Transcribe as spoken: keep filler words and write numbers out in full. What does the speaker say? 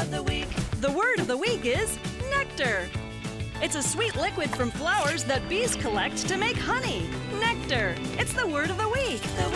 of the week. The word of the week is nectar. It's a sweet liquid from flowers that bees collect to make honey. Nectar. It's the word of the week. The